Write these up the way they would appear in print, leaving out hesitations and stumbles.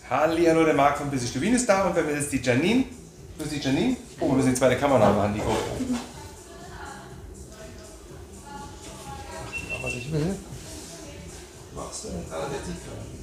Hallo, der Marc von Busy Stubin ist da und wenn wir jetzt die Janine, grüß die Janine, oh, wir müssen die zweite Kamera machen, die GoPro. Was ich will. Machst du denn alle die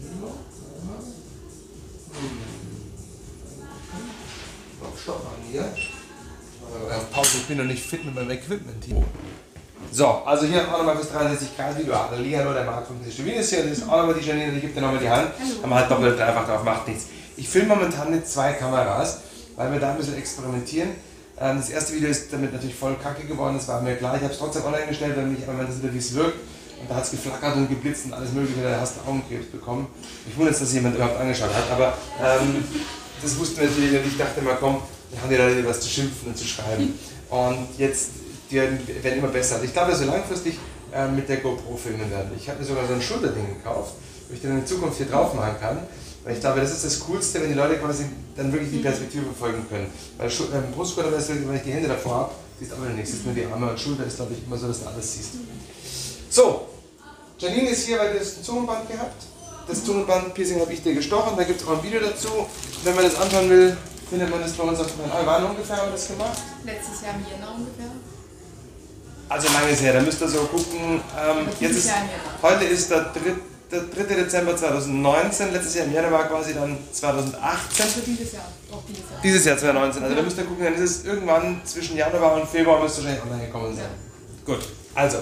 Stopp an hier. Auf Pause, ich bin noch nicht fit mit meinem Equipment hier. So, also hier auch nochmal fürs 63 Grad Video. Hallo, der Marc von Busy Stubin ist hier. Das ist auch nochmal die Janine, die gibt dir nochmal die Hand. Haben wir halt doppelt dreifach drauf, macht nichts. Ich filme momentan mit 2 Kameras, weil wir da ein bisschen experimentieren. Das erste Video ist damit natürlich voll kacke geworden, das war mir klar. Ich habe es trotzdem online gestellt, weil mich einfach mal interessiert, wie es wirkt. Und da hat es geflackert und geblitzt und alles mögliche, da hast du Augenkrebs bekommen. Ich wundere jetzt, dass jemand überhaupt angeschaut hat, aber das wussten wir natürlich und ich dachte mal, komm, dann haben die Leute was zu schimpfen und zu schreiben. Und jetzt, die werden immer besser. Also ich glaube, dass wir langfristig mit der GoPro filmen werden. Ich habe mir sogar so ein Schulterding gekauft, wo ich dann in Zukunft hier drauf machen kann. Weil ich glaube, das ist das Coolste, wenn die Leute quasi dann wirklich die Perspektive verfolgen können. Weil Brustgurt, wenn ich die Hände davor habe, siehst du aber nichts. Es ist nur die Arme und Schulter, ist glaube ich immer so, dass du alles siehst. So, Janine ist hier, weil du hast ein Zungenband gehabt. Das Zungenband-Piercing habe ich dir gestochen, da gibt es auch ein Video dazu. Wenn man das anschauen will, findet man das bei uns auf dem Kanal. Wann ungefähr haben wir das gemacht? Letztes Jahr im Jänner ungefähr. Also lange ist her, da müsst ihr so gucken. Heute ist der 3. Dezember 2019, letztes Jahr im Januar war quasi dann 2018. Also dieses Jahr, auch dieses Jahr. Dieses Jahr 2019, also da müsst ihr gucken, dann ist es irgendwann zwischen Januar und Februar müsste wahrscheinlich online gekommen sein. Ja. Gut, also.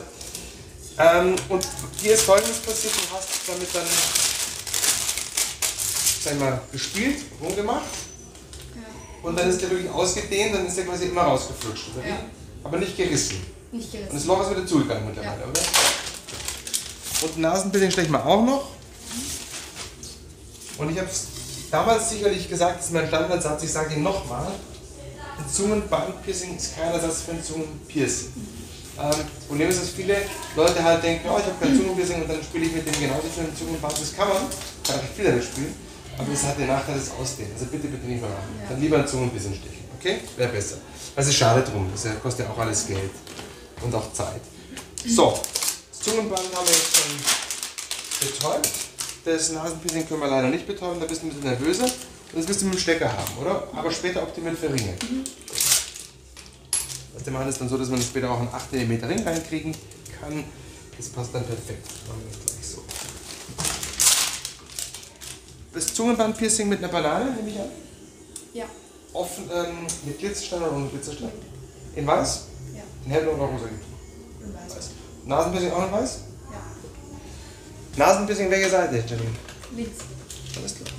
Und hier ist Folgendes passiert, du hast damit dann, sag ich mal, gespielt, rumgemacht. Ja. Und dann ist der wirklich ausgedehnt, dann ist der quasi immer rausgeflutscht, oder wie? Aber nicht gerissen. Nicht gerissen. Und das Loch ist wieder zugegangen mittlerweile, ja. Oder? Und ein Nasenpiercing stechen wir auch noch. Und ich habe es damals sicherlich gesagt, das ist mein Standardsatz, ich sage ihn nochmal. Ein Zungenbandpiercing ist kein Ersatz für ein Zungenpiercing. Das Problem ist, dass viele Leute halt denken, oh, ich habe kein Zungenpiercing und dann spiele ich mit dem genauso für ein Zungenband. Das kann man recht viel damit spielen, aber das hat den Nachteil des Ausdehnen. Also bitte nicht mehr machen. Ja. Dann lieber ein Zungenpiercing stechen, okay? Wäre besser. Weil es ist schade drum, das kostet ja auch alles Geld und auch Zeit. So. Das Zungenband haben wir jetzt schon betäubt. Das Nasenpiercing können wir leider nicht betäuben, da bist du ein bisschen nervöser. Und das wirst du mit dem Stecker haben, oder? Aber später optimiert für Ringe. Was wir machen ist dann so, dass man später auch einen 8 mm Ring reinkriegen kann. Das passt dann perfekt. Machen wir das gleich so. Das Zungenbandpiercing mit einer Banane, nehme ich an? Ja. Offen, mit Glitzerstein oder ohne Glitzerstein? In weiß? Ja. In hell oder rosa? In weiß. Nasenpiercing auch in weiß? Ja. Nasenpiercing welche Seite, Janine? Links. Alles klar.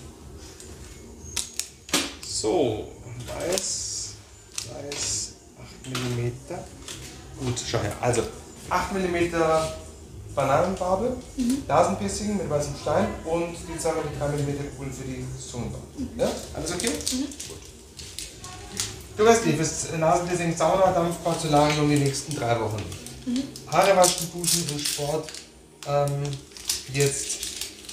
So, weiß, 8 mm. Gut, schau her. Also 8 mm Bananenfarbe, Nasenpiercing mit weißem Stein und die Sache mit 3 mm Kugeln für die Zungenband. Ja? Alles okay? Gut. Du weißt nicht, fürs Nasenpiercing Sauna, Dampfbad zu lagern um die nächsten 3 Wochen nicht. Haare waschen, duschen und Sport jetzt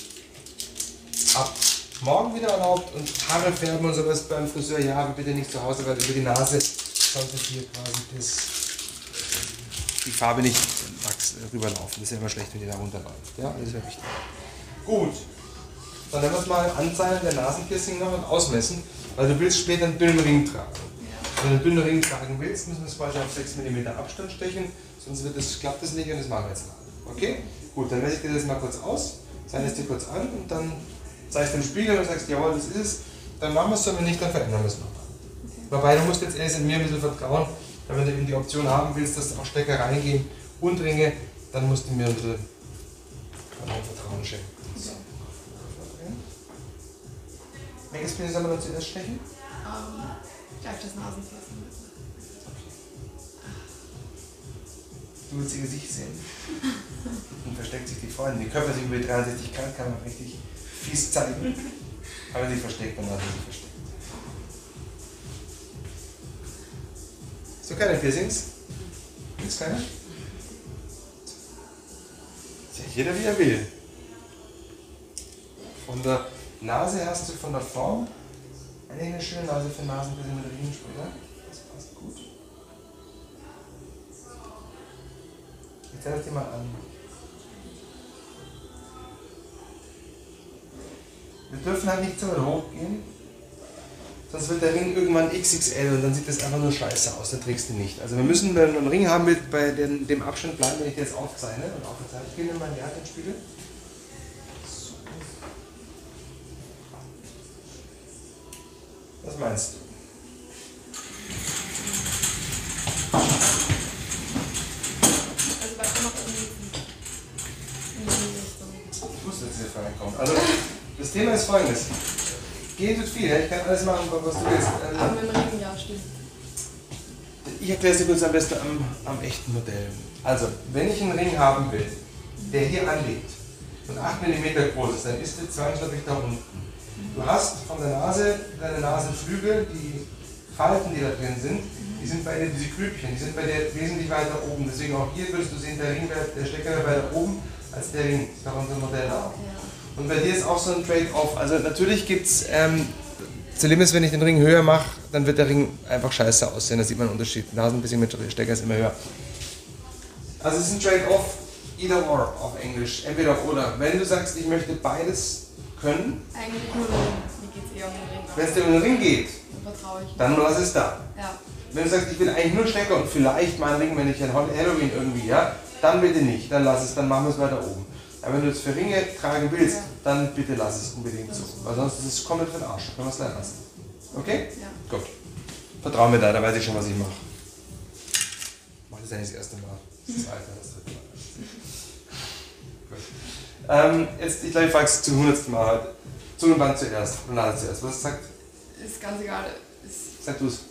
ab morgen wieder erlaubt und Haare färben und sowas beim Friseur, ja, aber bitte nicht zu Hause, weil über die Nase sollte hier quasi die Farbe nicht rüberlaufen. Das ist ja immer schlecht, wenn die da runterläuft. Ja, das ist ja wichtig. Gut, dann werden wir es mal anzeigen, der Nasenpiercing noch und ausmessen, weil du willst später einen dünnen Ring tragen. Wenn du einen dünnen Ring tragen willst, müssen wir es quasi auf 6 mm Abstand stechen, sonst klappt das nicht und das machen wir jetzt mal. Okay? Gut, dann messe ich dir das mal kurz aus, zeige es dir kurz an und dann zeigst du im Spiegel und sagst, jawohl, das ist es, dann machen wir es so, wenn nicht, dann verändern wir es nochmal. Okay. Wobei, du musst jetzt erst in mir ein bisschen vertrauen, weil wenn du eben die Option haben willst, dass auch Stecker reingehen und Ringe, dann musst du mir ein bisschen Vertrauen schenken. So. Welches Piercing soll man dann zuerst stechen? Gleich das Nasenpiercing. Du willst ihr Gesicht sehen. Und versteckt sich die Freundin. Die Köpfe sind über 63 Grad, kann man richtig fies zeigen. Aber sie versteckt dann auch nicht versteckt. Hast du keine Piercings? Gibt's keine? Ist ja jeder wie er will. Von der Nase hast du von der Form eine schöne Nase für Nasenpiercing mit Riemensplitter. Das passt gut. Ich zeige es dir mal an. Wir dürfen halt nicht zu weit hochgehen. Sonst wird der Ring irgendwann XXL und dann sieht das einfach nur scheiße aus, dann trägst du nicht. Also wir müssen, wenn man einen Ring haben will, bei dem Abstand bleiben, wenn ich dir jetzt aufzeichne und aufgezeichnet. Ich gehe mal in die Hand ins Spiegel. So. Was meinst du? Also weiter noch in die Richtung. Ich wusste, dass diese Frage kommt. Also das Thema ist folgendes. Gehen tut viel, ich kann alles machen, was du willst. Aber mit dem Regen, ja, stimmt. Ich erkläre es dir kurz am besten am echten Modell. Also, wenn ich einen Ring haben will, der hier anliegt und 8 mm groß ist, dann ist der zwangsläufig da unten. Du hast von der Nase, deine Nasenflügel, die Falten, die da drin sind, die sind bei dir, diese Grübchen, die sind bei dir wesentlich weiter oben. Deswegen auch hier würdest du sehen, der Stecker wäre weiter oben als der Ring. Das ist auch unser Modell auch. Und bei dir ist auch so ein Trade-off. Also natürlich gibt es, das Problem ist, wenn ich den Ring höher mache, dann wird der Ring einfach scheiße aussehen. Da sieht man einen Unterschied. Nasen ein bisschen mit Stecker ist immer höher. Also es ist ein Trade-off, either or auf Englisch. Entweder oder. Wenn du sagst, ich möchte beides können, Eigentlich nur Ring. Mir geht es eher um den Ring. wenn es dir um den Ring geht, Dann vertraue ich. dann lass es da. Ja. Wenn du sagst, ich will eigentlich nur Stecker und vielleicht mal einen Ring, wenn ich an Halloween irgendwie, ja, dann bitte nicht. Dann lass es, dann machen wir es weiter oben. Aber wenn du es für Ringe tragen willst, dann bitte lass es unbedingt so. Weil sonst ist es komplett für den Arsch. Können wir es gleich lassen. Okay? Ja. Gut. Vertrau mir da weiß ich schon, was ich mache. Ich mache das ja nicht das erste Mal. Das ist das zweite, das dritte Mal. Gut. Jetzt, ich glaube, ich frage es zum 100. Mal heute. Zungenband zuerst und Nase zuerst. Was sagt? Ist ganz egal. Ist Sag du es.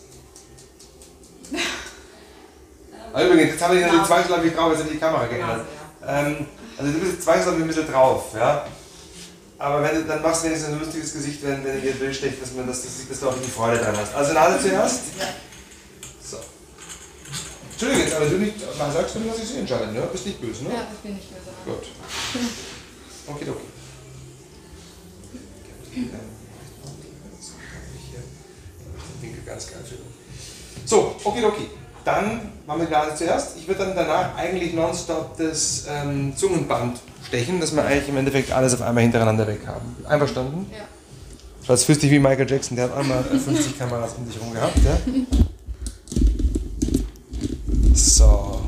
Übrigens, jetzt habe ich natürlich zwangsläufig drauf, jetzt habe ich die Kamera geändert. Also du bist zwangsläufig ein bisschen drauf, ja. Aber wenn du, dann machst du wenigstens ein lustiges Gesicht, wenn dir ein Bild stecht, dass du auch die Freude dran hast. Also Nase zuerst. ja. So. Entschuldigung, jetzt, aber du nicht, man sagst du nicht, was ich sehe entscheiden, ne? Bist nicht böse, ne? Ja, das bin ich böse. Gut. Okay, okay. Den Winkel ganz geil finden. So, okay, okay. Dann machen wir die Nase zuerst. Ich würde dann danach eigentlich nonstop das Zungenband stechen, dass wir eigentlich im Endeffekt alles auf einmal hintereinander weg haben. Einverstanden? Ja. Das fühlst dich wie Michael Jackson, der hat einmal 50 Kameras um dich herum gehabt. Ja? So.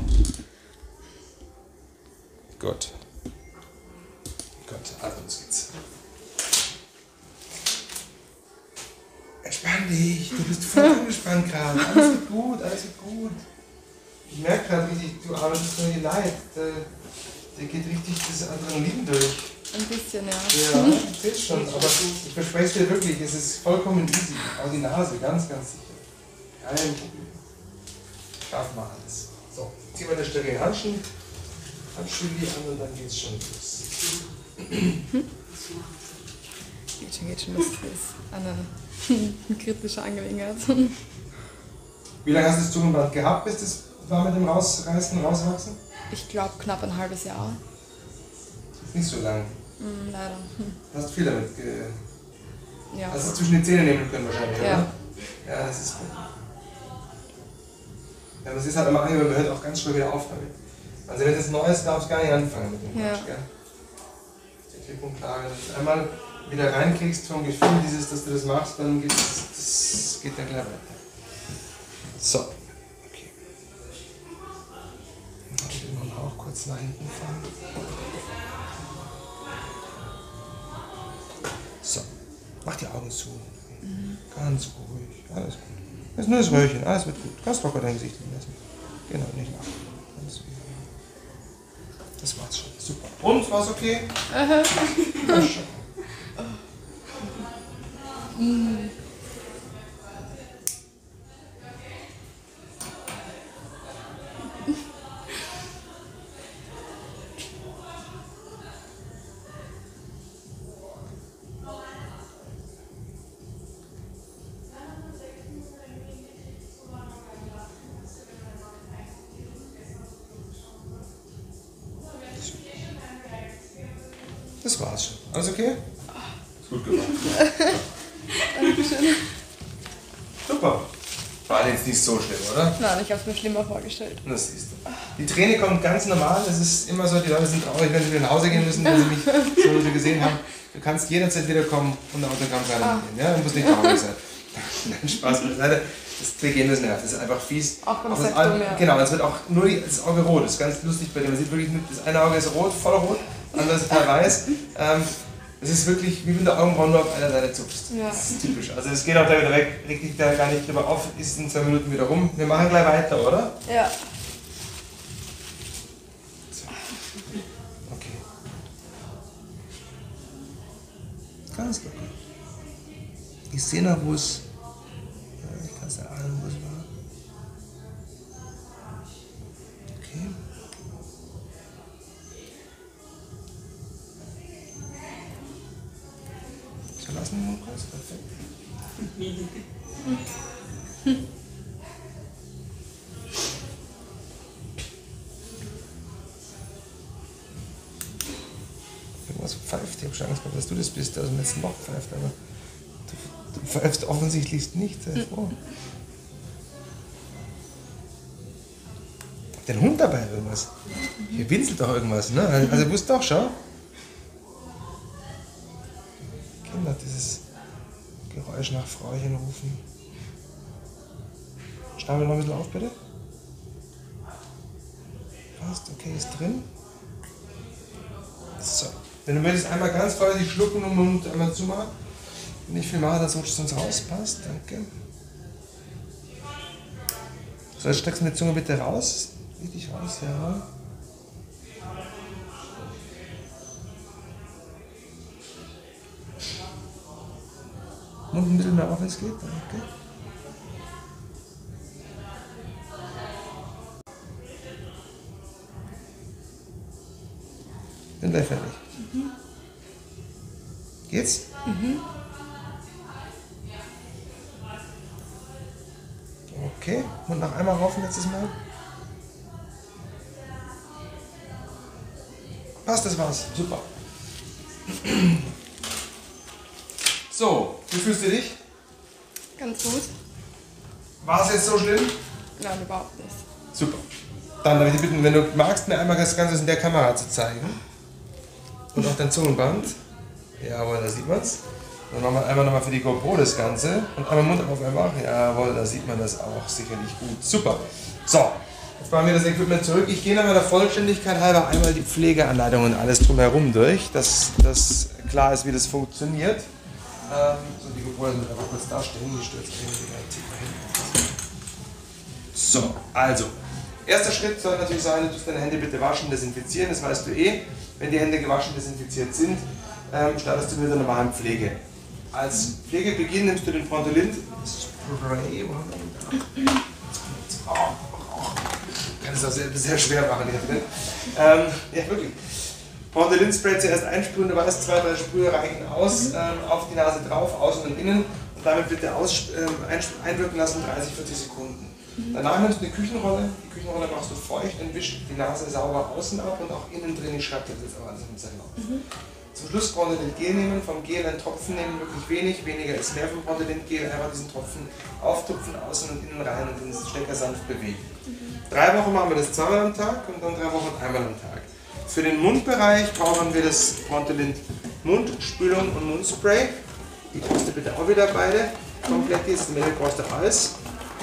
Gut. Gut, also los geht's. Entspann dich, du bist voll angespannt gerade. Alles wird gut, alles wird gut. Ich merke gerade richtig, du arbeitest nur hier leid. Der geht richtig das Adrenalin durch. Ein bisschen, ja. Ja, ich sehe es schon, aber ich verspreche es dir wirklich, es ist vollkommen easy. Auch die Nase, ganz, ganz sicher. Kein Problem. Schaffen wir alles. So, ziehen wir den sterilen Handschuh an und dann geht's schon los. Geht schon, das ist eine kritische Angelegenheit. Wie lange hast du das Zungenband gehabt, bis das war mit dem Rausreißen, Rauswachsen? Ich glaube knapp ein halbes Jahr. Nicht so lang. Leider. Hast du viel damit Ja. Hast du zwischen die Zähne nehmen können wahrscheinlich, Ja. oder? Ja, das ist gut. Ja, das ist halt immer angenehm, man hört auch ganz schnell wieder auf damit. Also wenn das neu ist, darfst du gar nicht anfangen mit dem Ja. Quatsch, gell? Die klipp und klar. Wenn du einmal wieder reinkriegst vom Gefühl, dass du das machst, dann geht das geht dann gleich weiter. So. Okay. Ich will mal auch kurz nach hinten fahren. So. Mach die Augen zu. Ganz ruhig. Alles gut. Das ist nur das Röhrchen. Alles wird gut. Ganz locker dein Gesicht liegen lassen. Genau, nicht lachen. Das war's schon. Super. Und, war's okay? Ja, schon. Das war's schon. Alles okay? Ist gut gemacht. Dankeschön. Super. War jetzt nicht so schlimm, oder? Nein, ich habe es mir schlimmer vorgestellt. Das siehst du. Die Träne kommt ganz normal. Es ist immer so, die Leute sind traurig, wenn sie wieder nach Hause gehen müssen, wenn sie mich so gesehen haben. Du kannst jederzeit wiederkommen und eine Autogrammkarte mitnehmen. Ja? Du musst nicht traurig sein. Nein, Spaß beiseite. Das Trigger das nervt. Das ist einfach fies. Auch beim das Septum, ja. Genau, es wird auch nur das Auge rot. Das ist ganz lustig bei dem. Man sieht wirklich, das eine Auge ist rot, voll rot, das andere ist total weiß. Es ist wirklich, wie wenn du Augenbrauen nur auf einer Seite zupfst. Ja. Das ist typisch. Also es geht auch da wieder weg, reg dich da gar nicht drüber auf, ist in 2 Minuten wieder rum. Wir machen gleich weiter, oder? Ja. So. Okay. Ganz locker. Ich sehe noch, wo es. Ja, ich kann es erahnen, wo es war. Okay. So, lassen wir mal kurz. Perfekt. Irgendwas pfeift. Ich habe schon Angst gehabt, dass du das bist, der aus dem letzten Loch pfeift. Aber du pfeifst offensichtlich nicht. Sei froh. Den Hund dabei irgendwas. Hier winselt doch irgendwas, ne? Also wusst doch, schau. Kinder, dieses Geräusch nach Frauchen rufen. Schnabel noch ein bisschen auf, bitte. Passt, okay, ist drin. So. Wenn du möchtest, einmal ganz vorsichtig schlucken und Mund einmal zumachen. Nicht viel machen, dann rutscht es uns raus. Passt, danke. So, jetzt streckst du mit der Zunge bitte raus. Richtig raus, ja. Mund ein bisschen mehr auf, wenn es geht. Danke. Bin gleich fertig. Geht's? Okay, und noch einmal raufen letztes Mal. Passt, das war's. Super. So, wie fühlst du dich? Ganz gut. War es jetzt so schlimm? Nein, überhaupt nicht. Super. Dann darf ich dich bitten, wenn du magst, mir einmal das Ganze in der Kamera zu zeigen. Und auch dein Zungenband. Jawohl, da sieht man's. Dann machen wir einmal nochmal für die GoPro das Ganze. Und einmal Mund auf einfach. Jawohl, da sieht man das auch sicherlich gut. Super. So, jetzt machen wir das Equipment zurück. Ich gehe nochmal der Vollständigkeit halber einmal die Pflegeanleitung und alles drumherum durch, dass klar ist, wie das funktioniert. So, die GoPro wird einfach kurz dastehen. Die stürzt hin. So, also. Erster Schritt soll natürlich sein, du tust deine Hände bitte waschen, desinfizieren, das weißt du eh. Wenn die Hände gewaschen, desinfiziert sind, startest du mit der normalen Pflege. Als Pflegebeginn nimmst du den Frontolint Spray. Kann es auch sehr schwer machen hier drin. Ja, wirklich. Frontolint Spray zuerst einsprühen, du weißt, 2, 3 Sprühe reichen aus, auf die Nase drauf, außen und innen und damit bitte einwirken lassen, 30, 40 Sekunden. Danach nimmst du eine Küchenrolle, die Küchenrolle machst du feucht und wischst die Nase sauber außen ab und auch innen drin, ich schreibe das jetzt aber alles mit Zettel auf. Zum Schluss Frontolint Gel nehmen, vom Gel einen Tropfen nehmen, wirklich wenig, weniger ist mehr vom Frontolint Gel, einfach diesen Tropfen auftupfen, außen und innen rein und den Stecker sanft bewegen. 3 Wochen machen wir das zweimal am Tag und dann 3 Wochen einmal am Tag. Für den Mundbereich brauchen wir das Frontolint Mundspülung und Mundspray. Die brauchst du bitte auch wieder beide. Komplett ist, in der Mitte brauchst du alles.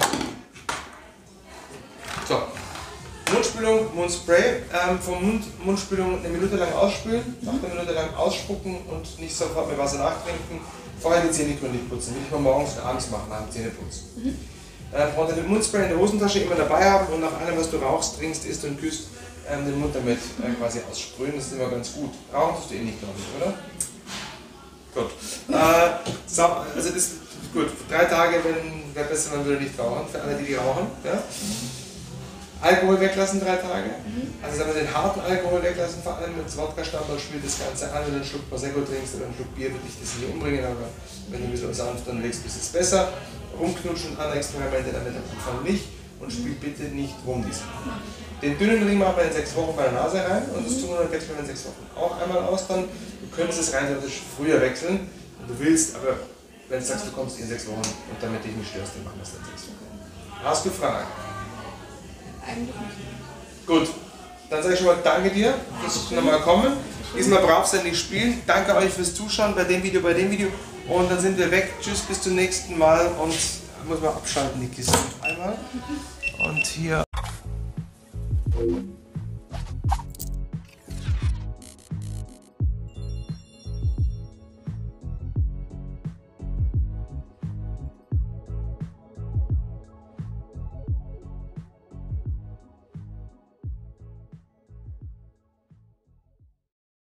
So, Mundspülung, Mundspray. Vom Mundspülung 1 Minute lang ausspülen, nach 1 Minute lang ausspucken und nicht sofort mit Wasser nachtrinken. Vorher die Zähne gründlich putzen, will ich mal morgens und abends machen, nach dem Zähneputzen. Braucht den Mundspray in der Hosentasche immer dabei haben und nach allem, was du rauchst, trinkst, isst und küsst, den Mund damit quasi aussprühen. Das ist immer ganz gut. Rauchen tust du eh nicht, glaube ich, oder? Gut. Also das ist gut. 3 Tage wäre besser, man würde nicht rauchen, für alle, die rauchen. Ja? Alkohol weglassen 3 Tage. Also sagen wir den harten Alkohol weglassen, vor allem mit Wodka-Stammball spielt das Ganze an. Wenn du einen Schluck Prosecco trinkst oder einen Schluck Bier, würde ich das nicht umbringen, aber wenn du ein bisschen sanft anlegst, ist es besser. Rumknutschen, andere Experimente damit am Anfang nicht und spiel bitte nicht rum diesmal. Den dünnen Ring machen wir in 6 Wochen bei der Nase rein und das Zungenring wechseln wir in 6 Wochen auch einmal aus. Dann, du könntest es rein theoretisch früher wechseln, wenn du willst, aber wenn du sagst, du kommst in 6 Wochen und damit dich nicht störst, dann machen wir es in 6 Wochen. Hast du Fragen? Eigentlich nicht. Gut, Dann sage ich schon mal danke dir, dass ich nochmal komme. Diesmal brav spielen. Danke euch fürs Zuschauen bei dem Video, Und dann sind wir weg. Tschüss, bis zum nächsten Mal. Und muss man abschalten, die Kiste. Einmal. Und hier.